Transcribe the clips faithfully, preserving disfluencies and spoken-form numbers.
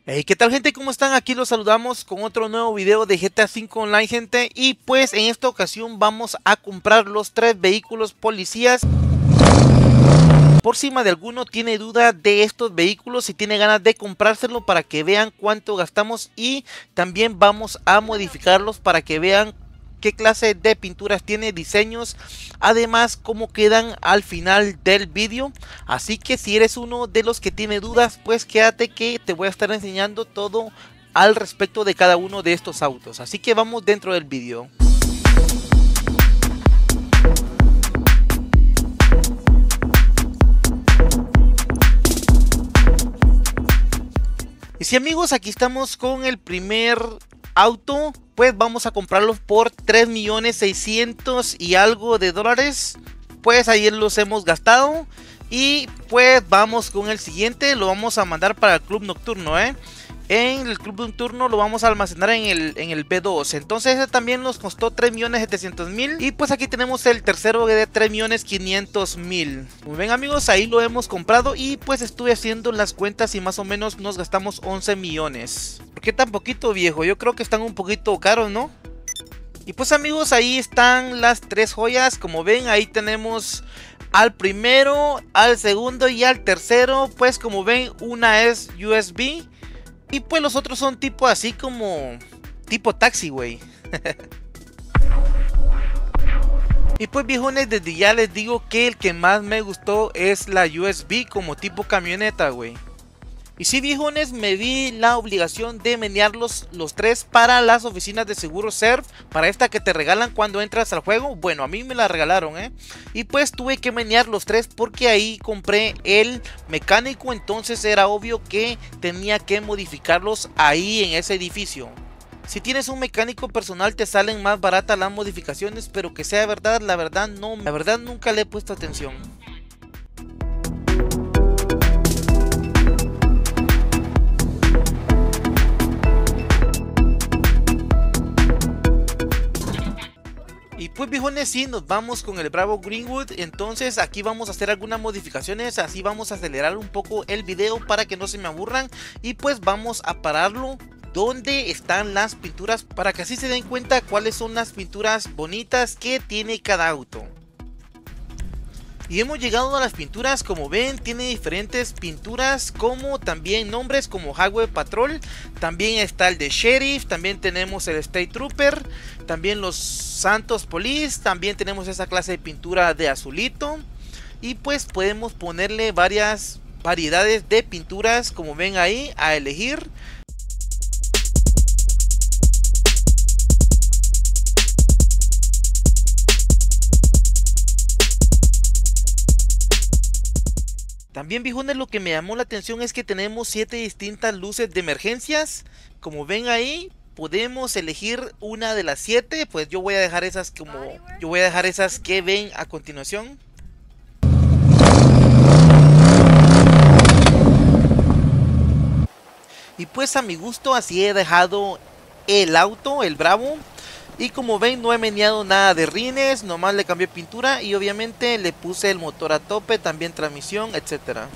Hey, ¿qué tal, gente? ¿Cómo están? Aquí los saludamos con otro nuevo video de G T A cinco Online, gente. Y pues en esta ocasión vamos a comprar los tres vehículos policías. Por si más de alguno tiene duda de estos vehículos y tiene ganas de comprárselo, para que vean cuánto gastamos, y también vamos a modificarlos para que vean qué clase de pinturas tiene, diseños, además cómo quedan al final del vídeo. Así que si eres uno de los que tiene dudas, pues quédate que te voy a estar enseñando todo al respecto de cada uno de estos autos. Así que vamos dentro del vídeo. Y si, amigos, aquí estamos con el primer auto, pues vamos a comprarlos por tres millones seiscientos y algo de dólares. Pues ayer los hemos gastado. Y pues vamos con el siguiente, lo vamos a mandar para el club nocturno, eh. En el club nocturno lo vamos a almacenar en el, en el B dos. Entonces ese también nos costó tres millones setecientos mil. Y pues aquí tenemos el tercero de tres millones quinientos mil. Muy bien, amigos, ahí lo hemos comprado. Y pues estuve haciendo las cuentas y más o menos nos gastamos once millones. ¿Por qué tan poquito, viejo? Yo creo que están un poquito caros, ¿no? Y pues, amigos, ahí están las tres joyas. Como ven, ahí tenemos al primero, al segundo y al tercero. Pues como ven, una es U S B. Y pues los otros son tipo así como tipo taxi, güey. Y pues, viejones, desde ya les digo que el que más me gustó es la U S B como tipo camioneta, güey. Y sí, viejones, me vi la obligación de menearlos los tres para las oficinas de seguro Serv, para esta que te regalan cuando entras al juego. Bueno, a mí me la regalaron, eh. Y pues tuve que menear los tres porque ahí compré el mecánico, entonces era obvio que tenía que modificarlos ahí en ese edificio. Si tienes un mecánico personal te salen más baratas las modificaciones, pero que sea verdad, la verdad no, la verdad nunca le he puesto atención. Y pues, viejones, sí, nos vamos con el Bravo Greenwood. Entonces aquí vamos a hacer algunas modificaciones, así vamos a acelerar un poco el video para que no se me aburran. Y pues vamos a pararlo donde están las pinturas, para que así se den cuenta cuáles son las pinturas bonitas que tiene cada auto. Y hemos llegado a las pinturas. Como ven, tiene diferentes pinturas, como también nombres como Highway Patrol. También está el de Sheriff, también tenemos el State Trooper, también los Santos Police, también tenemos esa clase de pintura de azulito. Y pues podemos ponerle varias variedades de pinturas, como ven ahí, a elegir. También, viejones, lo que me llamó la atención es que tenemos siete distintas luces de emergencias. Como ven ahí, podemos elegir una de las siete. Pues yo voy a dejar esas como yo voy a dejar esas que ven a continuación. Y pues a mi gusto así he dejado el auto, el Bravo. Y como ven, no he meneado nada de rines, nomás le cambié pintura y obviamente le puse el motor a tope, también transmisión, etcétera.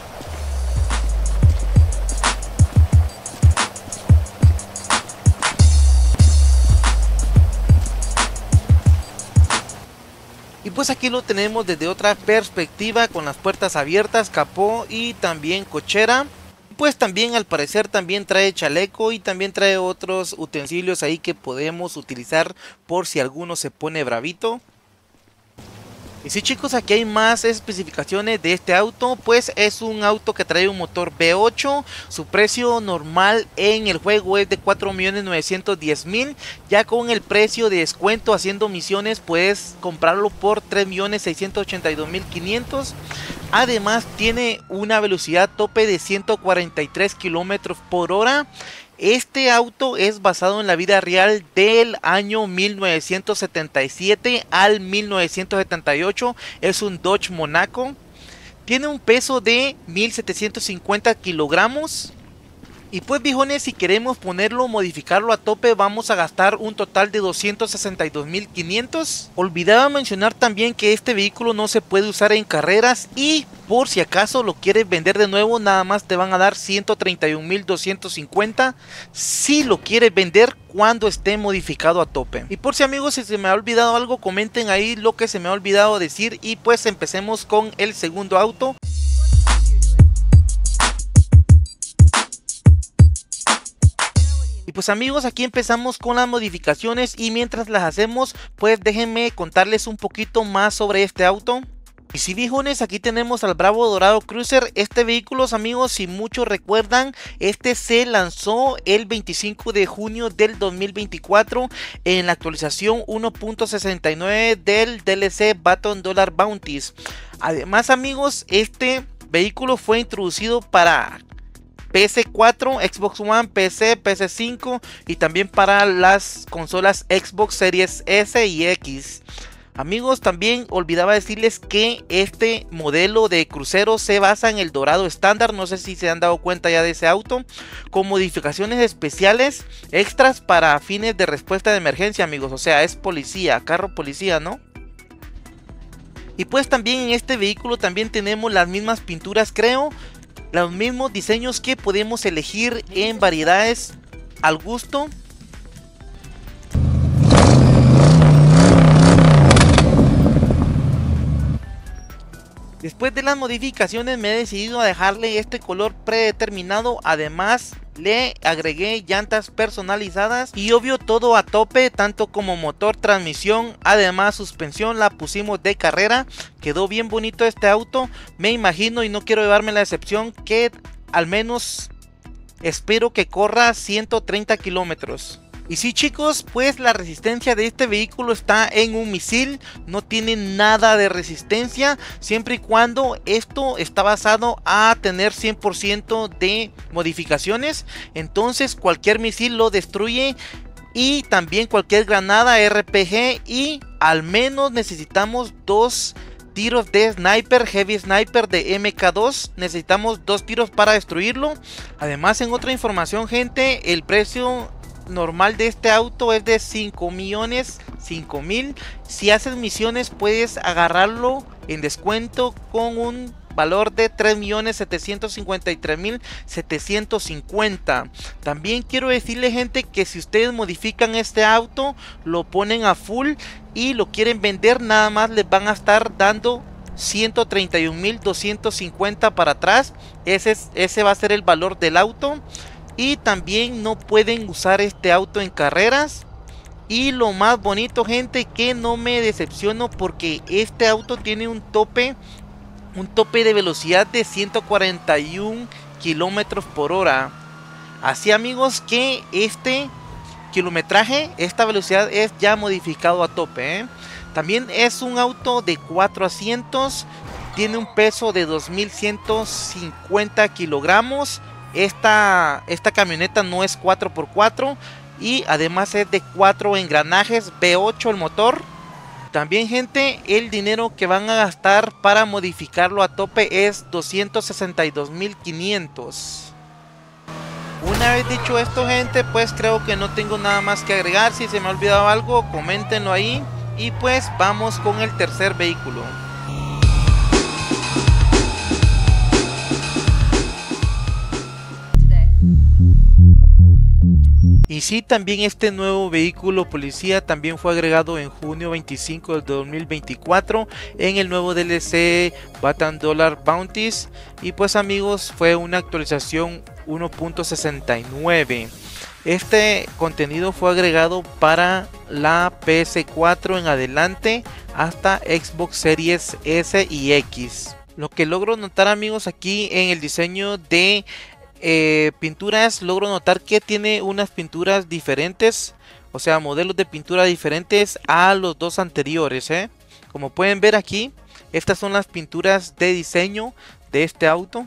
Y pues aquí lo tenemos desde otra perspectiva, con las puertas abiertas, capó y también cochera. Pues también, al parecer, también trae chaleco y también trae otros utensilios ahí que podemos utilizar por si alguno se pone bravito. Y sí, chicos, aquí hay más especificaciones de este auto. Pues es un auto que trae un motor V ocho. Su precio normal en el juego es de cuatro millones novecientos diez mil. Ya con el precio de descuento haciendo misiones puedes comprarlo por tres millones seiscientos ochenta y dos mil quinientos. Además tiene una velocidad tope de ciento cuarenta y tres kilómetros por hora. Este auto es basado en la vida real del año mil novecientos setenta y siete al mil novecientos setenta y ocho. Es un Dodge Monaco. Tiene un peso de mil setecientos cincuenta kilogramos. Y pues viejones, si queremos ponerlo, modificarlo a tope, vamos a gastar un total de doscientos sesenta y dos mil quinientos. Olvidaba mencionar también que este vehículo no se puede usar en carreras, y por si acaso lo quieres vender de nuevo, nada más te van a dar ciento treinta y un mil doscientos cincuenta si lo quieres vender cuando esté modificado a tope. Y por si amigos, si se me ha olvidado algo, comenten ahí lo que se me ha olvidado decir, y pues empecemos con el segundo auto. Y pues amigos, aquí empezamos con las modificaciones, y mientras las hacemos, pues déjenme contarles un poquito más sobre este auto. Y si viejones, aquí tenemos al Bravo Dorado Cruiser. Este vehículo, amigos, si muchos recuerdan, este se lanzó el veinticinco de junio del dos mil veinticuatro en la actualización uno punto sesenta y nueve del D L C Baton Dollar Bounties. Además amigos, este vehículo fue introducido para P S cuatro, Xbox One, P C, P S cinco y también para las consolas Xbox Series S y X. Amigos, también olvidaba decirles que este modelo de crucero se basa en el Dorado estándar, no sé si se han dado cuenta ya de ese auto, con modificaciones especiales extras para fines de respuesta de emergencia, amigos. O sea, es policía, carro policía, ¿no? Y pues también en este vehículo también tenemos las mismas pinturas, creo, los mismos diseños que podemos elegir en variedades al gusto. Después de las modificaciones me he decidido a dejarle este color predeterminado. Además le agregué llantas personalizadas y obvio todo a tope, tanto como motor, transmisión, además suspensión la pusimos de carrera. Quedó bien bonito este auto, me imagino, y no quiero llevarme la decepción, que al menos espero que corra ciento treinta kilómetros. Y sí chicos, pues la resistencia de este vehículo está en un misil, no tiene nada de resistencia, siempre y cuando esto está basado a tener cien por ciento de modificaciones. Entonces cualquier misil lo destruye, y también cualquier granada R P G, y al menos necesitamos dos tiros de sniper, heavy sniper de M K dos, necesitamos dos tiros para destruirlo. Además, en otra información gente, el precio normal de este auto es de cinco millones cinco mil. Si haces misiones puedes agarrarlo en descuento con un valor de tres millones setecientos cincuenta y tres mil setecientos cincuenta. También quiero decirle gente que si ustedes modifican este auto, lo ponen a full y lo quieren vender, nada más les van a estar dando ciento treinta y un mil doscientos cincuenta para atrás. Ese, es, ese va a ser el valor del auto. Y también no pueden usar este auto en carreras. Y lo más bonito gente, que no me decepciono, porque este auto tiene un tope Un tope de velocidad de ciento cuarenta y un kilómetros por hora. Así amigos, que este kilometraje, esta velocidad es ya modificado a tope, ¿eh? También es un auto de cuatro asientos. Tiene un peso de dos mil ciento cincuenta kilogramos. Esta, esta camioneta no es cuatro por cuatro y además es de cuatro engranajes, V ocho el motor. También gente, el dinero que van a gastar para modificarlo a tope es doscientos sesenta y dos mil quinientos. Una vez dicho esto gente, pues creo que no tengo nada más que agregar. Si se me ha olvidado algo, coméntenlo ahí. Y pues vamos con el tercer vehículo. Y sí, también este nuevo vehículo policía también fue agregado en junio veinticinco del dos mil veinticuatro en el nuevo D L C Baton Dollar Bounties. Y pues amigos, fue una actualización uno punto sesenta y nueve. Este contenido fue agregado para la P S cuatro en adelante hasta Xbox Series S y X. Lo que logro notar amigos aquí en el diseño de Eh, pinturas, logro notar que tiene unas pinturas diferentes, o sea modelos de pintura diferentes a los dos anteriores, ¿eh? Como pueden ver aquí, estas son las pinturas de diseño de este auto.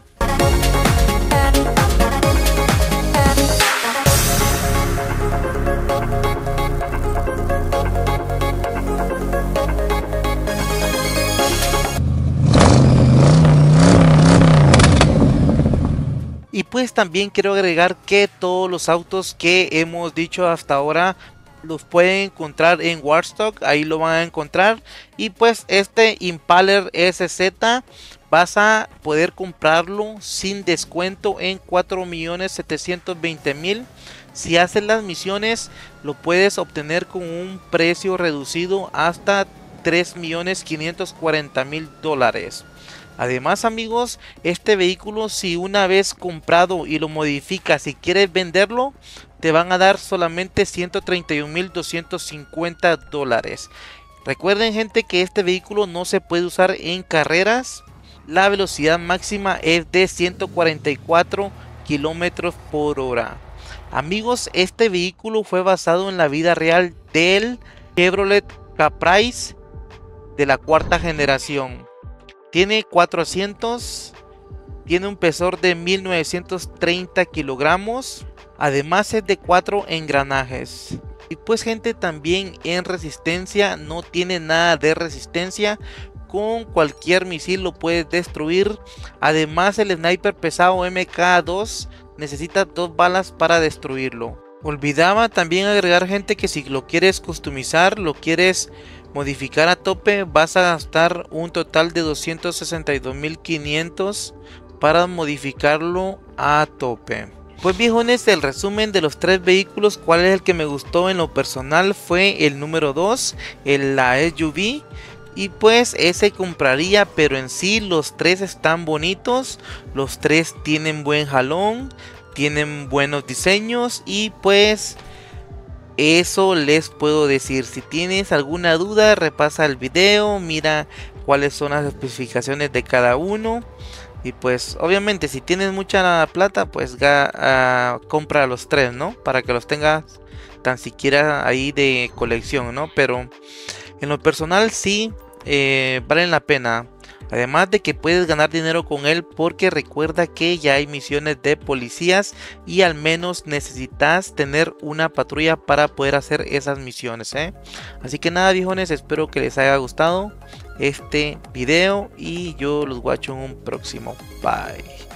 Y pues también quiero agregar que todos los autos que hemos dicho hasta ahora los pueden encontrar en Warstock, ahí lo van a encontrar. Y pues este Impaler S Z vas a poder comprarlo sin descuento en cuatro millones setecientos veinte mil. Si haces las misiones lo puedes obtener con un precio reducido hasta tres millones quinientos cuarenta mil dólares. Además amigos, este vehículo, si una vez comprado y lo modificas y quieres venderlo, te van a dar solamente ciento treinta y un mil doscientos cincuenta dólares. Recuerden gente que este vehículo no se puede usar en carreras. La velocidad máxima es de ciento cuarenta y cuatro kilómetros por hora. Amigos, este vehículo fue basado en la vida real del Chevrolet Caprice de la cuarta generación. Tiene cuatro asientos, tiene un peso de mil novecientos treinta kilogramos, además es de cuatro engranajes. Y pues gente, también en resistencia no tiene nada de resistencia, con cualquier misil lo puedes destruir. Además el sniper pesado M K dos necesita dos balas para destruirlo. Olvidaba también agregar gente que si lo quieres customizar, lo quieres modificar a tope, vas a gastar un total de doscientos sesenta y dos mil quinientos para modificarlo a tope. Pues viejones, el resumen de los tres vehículos, cuál es el que me gustó en lo personal fue el número dos, el, la S U V. Y pues ese compraría, pero en sí los tres están bonitos, los tres tienen buen jalón, tienen buenos diseños y pues eso les puedo decir. Si tienes alguna duda, repasa el video, mira cuáles son las especificaciones de cada uno. Y pues obviamente si tienes mucha plata, pues uh, compra los tres, ¿no? Para que los tengas tan siquiera ahí de colección, ¿no? Pero en lo personal sí eh, valen la pena. Además de que puedes ganar dinero con él, porque recuerda que ya hay misiones de policías y al menos necesitas tener una patrulla para poder hacer esas misiones, ¿eh? Así que nada viejones, espero que les haya gustado este video y yo los guacho en un próximo. Bye.